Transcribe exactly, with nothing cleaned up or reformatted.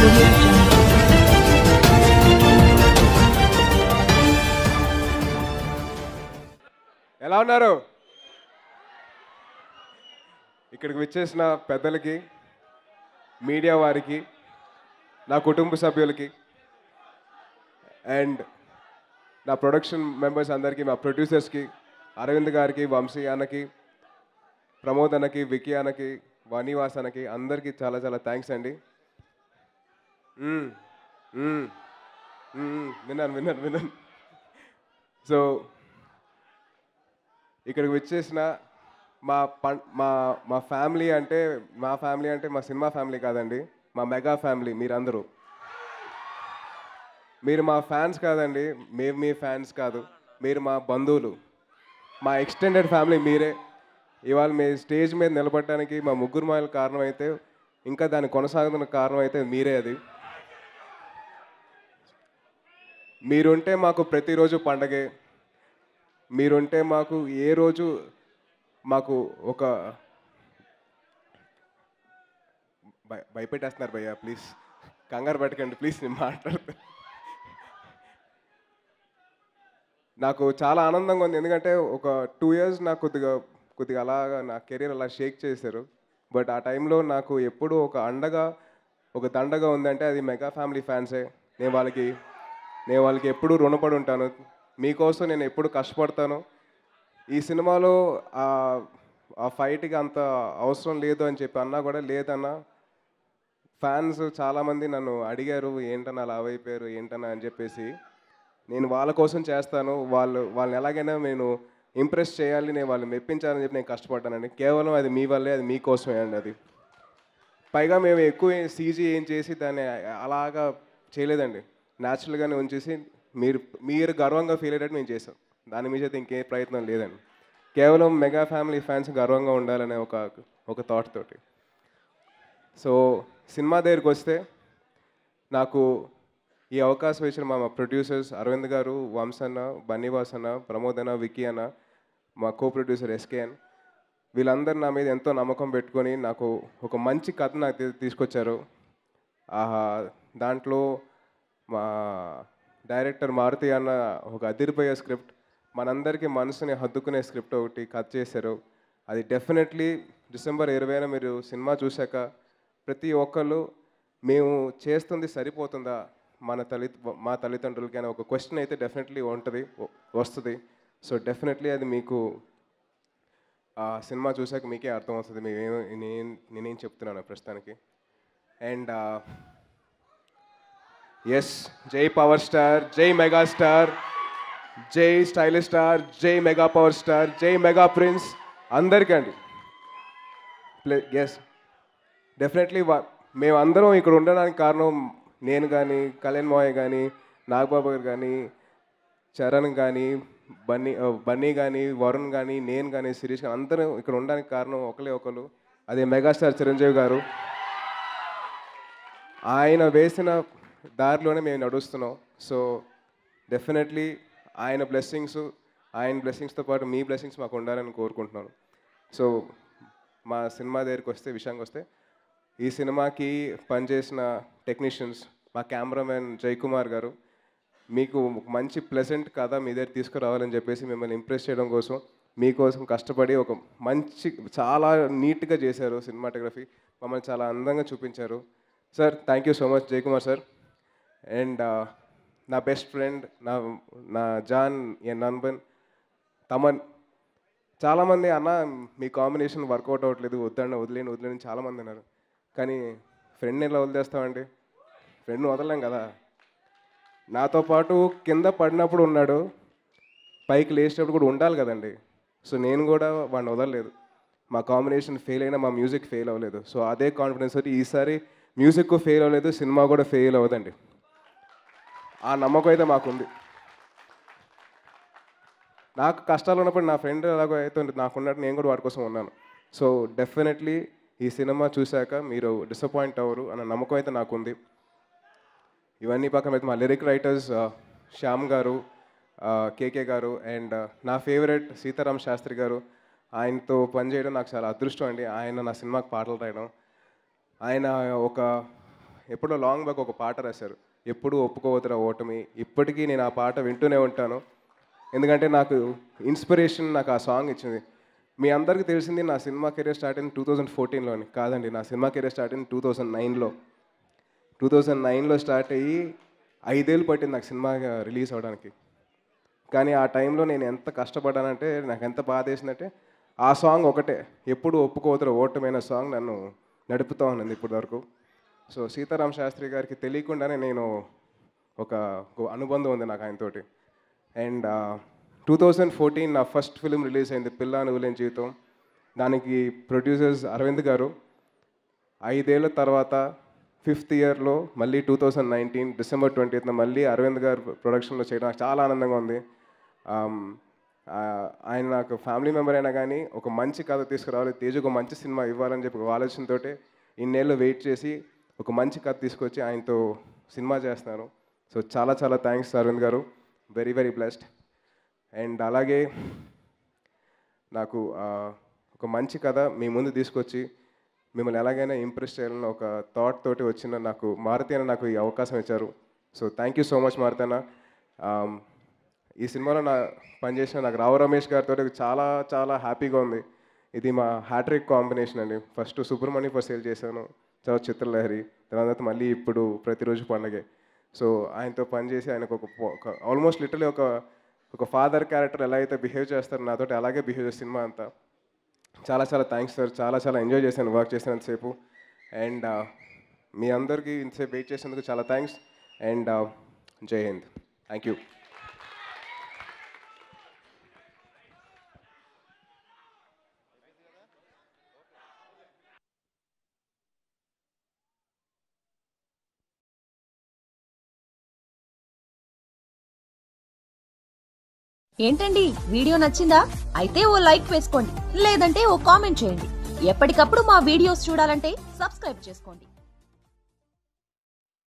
audio jungle. ఎలా ఉన్నారు? ఇక్కడికి వచ్చేసిన పెద్దలకి, మీడియా వారికి, నా కుటుంబ సభ్యులకి అండ్ నా ప్రొడక్షన్ మెంబర్స్ అందరికీ, మా ప్రొడ్యూసర్స్కి, అరవింద్ గారికి, వంశీ అన్నకి, ప్రమోద్ అన్నకి, వికీ అన్నకి, వనివాస్ అన్నకి అందరికీ చాలా చాలా థ్యాంక్స్ అండి. విన్నాను విన్నాను విన్నాను సో ఇక్కడికి వచ్చేసిన మా పం మా మా ఫ్యామిలీ అంటే మా ఫ్యామిలీ అంటే మా సినిమా ఫ్యామిలీ కాదండి, మా మెగా ఫ్యామిలీ. మీరందరూ మీరు మా ఫ్యాన్స్ కాదండి, మేము మీ ఫ్యాన్స్ కాదు, మీరు మా బంధువులు, మా ఎక్స్టెండెడ్ ఫ్యామిలీ మీరే. ఇవాళ మీ స్టేజ్ మీద నిలబడటానికి మా ముగ్గురు మాయల కారణం అయితే, ఇంకా దాన్ని కొనసాగుతున్న కారణం అయితే మీరే. అది మీరుంటే మాకు ప్రతిరోజు పండగే. మీరుంటే మాకు ఏ రోజు మాకు ఒక భయ భయపెట్టేస్తున్నారు భయ్యా, ప్లీజ్ కంగారు పెట్టకండి ప్లీజ్, నేను మాట్లాడతా. నాకు చాలా ఆనందంగా ఉంది, ఎందుకంటే ఒక టూ ఇయర్స్ నాకు కొద్దిగా కొద్దిగా అలాగా నా కెరీర్ అలా షేక్ చేశారు. బట్ ఆ టైంలో నాకు ఎప్పుడూ ఒక అండగా ఒక దండగా ఉందంటే అది మెగా ఫ్యామిలీ ఫ్యాన్సే. నేను వాళ్ళకి నేను వాళ్ళకి ఎప్పుడూ రుణపడి ఉంటాను. మీకోసం నేను ఎప్పుడు కష్టపడతాను. ఈ సినిమాలో ఆ ఫైట్కి అంత అవసరం లేదు అని చెప్పి అన్నా కూడా లేదన్నా. ఫ్యాన్స్ చాలామంది నన్ను అడిగారు, ఏంటన్నా అలా అయిపోయారు ఏంటన్నా అని చెప్పేసి. నేను వాళ్ళ కోసం చేస్తాను, వాళ్ళు వాళ్ళని ఎలాగైనా నేను ఇంప్రెస్ చేయాలి, నేను వాళ్ళని మెప్పించాలని చెప్పి నేను కష్టపడ్డానండి. కేవలం అది మీ వల్లే, అది మీకోసమే అండి. అది పైగా మేము ఎక్కువ సీజీ ఏం చేసి దాన్ని అలాగా చేయలేదండి, న్యాచురల్గానే ఉంచేసి మీరు మీరు గర్వంగా ఫీల్ అయ్యేటట్టు మేము చేసాం. దాని మీద అయితే ఇంకే ప్రయత్నం లేదండి. కేవలం మెగా ఫ్యామిలీ ఫ్యాన్స్ గర్వంగా ఉండాలనే ఒక ఒక థాట్ తోటి. సో సినిమా దగ్గరికి వస్తే నాకు ఈ అవకాశం ఇచ్చిన మా ప్రొడ్యూసర్స్ అరవింద్ గారు, వంశన్న, బన్నీవాస్ అన్న, ప్రమోద్ అన్న, వికీ అన్న, మా కో ప్రొడ్యూసర్ ఎస్కేఎన్, వీళ్ళందరూ నా మీద ఎంతో నమ్మకం పెట్టుకొని నాకు ఒక మంచి కథ నాకు తీసుకొచ్చారు. దాంట్లో మా డైరెక్టర్ మారుతి అన్న ఒక అదిరిపోయే స్క్రిప్ట్, మనందరికీ మనసుని హద్దుకునే స్క్రిప్ట్ ఒకటి కథ చేశారు. అది డెఫినెట్లీ డిసెంబర్ ఇరవైన మీరు సినిమా చూశాక ప్రతి ఒక్కళ్ళు మేము చేస్తుంది సరిపోతుందా మన తల్లి మా తల్లిదండ్రులకి అనే ఒక క్వశ్చన్ అయితే డెఫినెట్లీ ఉంటుంది వస్తుంది. సో డెఫినెట్లీ అది మీకు ఆ సినిమా చూశాక మీకే అర్థమవుతుంది మేమేమో నేను నేనేం చెప్తున్నాను ప్రస్తుతానికి. అండ్ ఎస్, జై పవర్ స్టార్, జై మెగా స్టార్, జై స్టైలిష్ స్టార్, జై మెగా పవర్ స్టార్, జై మెగా ప్రిన్స్ అందరికండి. ప్లే ఎస్ డెఫినెట్లీ మేమందరం ఇక్కడ ఉండడానికి కారణం నేను కానీ, కళ్యాణ్ మావయ్య కానీ, నాగబాబు గారు కానీ, చరణ్ కానీ, బన్నీ బన్నీ కానీ, వరుణ్ కానీ, నేను కానీ, శిరీష్ కానీ అందరం ఇక్కడ ఉండడానికి కారణం ఒకరే ఒకరు, అదే మెగాస్టార్ చిరంజీవి గారు. ఆయన వేసిన దారిలోనే మేము నడుస్తున్నాం. సో డెఫినెట్లీ ఆయన బ్లెస్సింగ్స్ ఆయన బ్లెస్సింగ్స్తో పాటు మీ బ్లెస్సింగ్స్ మాకు ఉండాలని కోరుకుంటున్నాను. సో మా సినిమా దగ్గరికి వస్తే విషయానికి వస్తే ఈ సినిమాకి పనిచేసిన టెక్నీషియన్స్, మా కెమెరామెన్ జయకుమార్ గారు, మీకు మంచి ప్లెజెంట్ కథ మీ దగ్గర తీసుకురావాలని చెప్పేసి మిమ్మల్ని ఇంప్రెస్ చేయడం కోసం మీకోసం కష్టపడి ఒక మంచి చాలా నీట్గా చేశారు సినిమాటోగ్రఫీ, మమ్మల్ని చాలా అందంగా చూపించారు. Sir thank you so much Jayakumar sir. And నా బెస్ట్ ఫ్రెండ్, నా నా జాన్ ఎన్ నన్బన్ తమన్, చాలామంది అన్న మీ కాంబినేషన్ వర్కౌట్ అవ్వట్లేదు, వద్దన్న వదిలేని వదిలేని చాలామంది అన్నారు. కానీ ఫ్రెండ్ని ఎలా వదిలేస్తామండి, ఫ్రెండ్ని వదలలేం కదా. నాతో పాటు కింద పడినప్పుడు ఉన్నాడు, పైకి లేచినప్పుడు కూడా ఉండాలి కదండి. సో నేను కూడా వాడిని వదలలేదు. మా కాంబినేషన్ ఫెయిల్ అయినా మా మ్యూజిక్ ఫెయిల్ అవ్వలేదు. సో అదే కాన్ఫిడెన్స్ తోటి ఈసారి మ్యూజిక్ ఫెయిల్ అవ్వలేదు, సినిమా కూడా ఫెయిల్ అవ్వదండి. ఆ నమ్మకం అయితే మాకుంది. నాకు కష్టాలు ఉన్నప్పుడు నా ఫ్రెండ్ ఎలాగో అయితే నాకున్నట్టు నేను కూడా వాడి కోసం ఉన్నాను. సో డెఫినెట్లీ ఈ సినిమా చూశాక మీరు డిసప్పాయింట్ అవ్వరు అన్న నమ్మకం అయితే నాకుంది. ఇవన్నీ పక్కన అయితే మా లిరిక్ రైటర్స్ శ్యామ్ గారు, కేకే గారు అండ్ నా ఫేవరెట్ సీతారాం శాస్త్రి గారు, ఆయనతో పనిచేయడం నాకు చాలా అదృష్టం అండి. ఆయన నా సినిమాకి పాటలు రాయడం, ఆయన ఒక ఎప్పుడో లాంగ్ బ్యాక్ ఒక పాట రాశారు, ఎప్పుడు ఒప్పుకోవద్దురా ఓటమి. ఇప్పటికీ నేను ఆ పాట వింటూనే ఉంటాను, ఎందుకంటే నాకు ఇన్స్పిరేషన్ నాకు ఆ సాంగ్ ఇచ్చింది. మీ అందరికీ తెలిసింది నా సినిమా కెరీర్ స్టార్ట్ అయింది టూ థౌజండ్ ఫోర్టీన్లోని కాదండి, నా సినిమా కెరీర్ స్టార్ట్ అయింది టూ థౌజండ్ నైన్లో టూ థౌజండ్ నైన్లో స్టార్ట్ అయ్యి ఐదేళ్ళు పట్టింది నాకు సినిమా రిలీజ్ అవ్వడానికి. కానీ ఆ టైంలో నేను ఎంత కష్టపడ్డానంటే, నాకు ఎంత బాధ వేసిందంటే ఆ సాంగ్ ఒకటే, ఎప్పుడు ఒప్పుకోవద్దురా ఓటమైన సాంగ్ నన్ను నడుపుతూ ఉన్నది ఇప్పటి వరకు. సో సీతారామ శాస్త్రి గారికి తెలియకుండానే నేను ఒక అనుబంధం ఉంది నాకు ఆయనతోటి. అండ్ టూ థౌజండ్ ఫోర్టీన్ నా ఫస్ట్ ఫిలిం రిలీజ్ అయింది, పిల్ల నువ్వులేని జీవితం. దానికి ప్రొడ్యూసర్స్ అరవింద్ గారు. ఐదేళ్ళ తర్వాత ఫిఫ్త్ ఇయర్లో మళ్ళీ టూ థౌజండ్ నైన్టీన్ డిసెంబర్ ట్వంటీత్న మళ్ళీ అరవింద్ గారు ప్రొడక్షన్లో చేయడం నాకు చాలా ఆనందంగా ఉంది. ఆయన నాకు ఫ్యామిలీ మెంబర్ అయినా కానీ ఒక మంచి కథ తీసుకురావాలి, తేజు ఒక మంచి సినిమా ఇవ్వాలని చెప్పి ఒక ఆలోచనతో ఇన్నేళ్ళు వెయిట్ చేసి ఒక మంచి కథ తీసుకొచ్చి ఆయనతో సినిమా చేస్తున్నాను. సో చాలా చాలా థ్యాంక్స్ అరవింద్ గారు, వెరీ వెరీ బ్లెస్డ్. అండ్ అలాగే నాకు ఒక మంచి కథ మీ ముందు తీసుకొచ్చి మిమ్మల్ని ఎలాగైనా ఇంప్రెస్ చేయాలని ఒక థాట్ తోటి వచ్చిన నాకు మారుతి అన్న నాకు ఈ అవకాశం ఇచ్చారు. So thank you so much Maruthi అన్న. ఈ సినిమాలో నా పనిచేసిన నాకు రావు రమేష్ గారితో చాలా చాలా హ్యాపీగా ఉంది. ఇది మా హ్యాట్రిక్ కాంబినేషన్ అండి. ఫస్ట్ సుబ్రహ్మణ్యం ఫర్ సేల్ చేశాను, తర్వాత చిత్రలహరి, తర్వాత మళ్ళీ ఇప్పుడు ప్రతిరోజు పండగే. సో ఆయనతో పనిచేసి ఆయనకు ఒక ఆల్మోస్ట్ లిటరలీ ఒక ఒక ఫాదర్ క్యారెక్టర్ ఎలా అయితే బిహేవ్ చేస్తారు నాతో అలాగే బిహేవ్ చేసే సినిమా అంతా. చాలా చాలా థ్యాంక్స్ సార్, చాలా చాలా ఎంజాయ్ చేశాను వర్క్ చేసినంతసేపు. అండ్ మీ అందరికీ ఇంతసేపు వెయిట్ చేసినందుకు చాలా థ్యాంక్స్. అండ్ జై హింద్, థ్యాంక్ యూ. ఏంటండి వీడియో నచ్చిందా? అయితే ఓ లైక్ వేసుకోండి, లేదంటే ఓ కామెంట్ చేయండి. ఎప్పటికప్పుడు మా వీడియోస్ చూడాలంటే సబ్స్క్రైబ్ చేసుకోండి.